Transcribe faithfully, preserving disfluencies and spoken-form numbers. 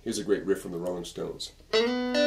Here's a great riff from the Rolling Stones.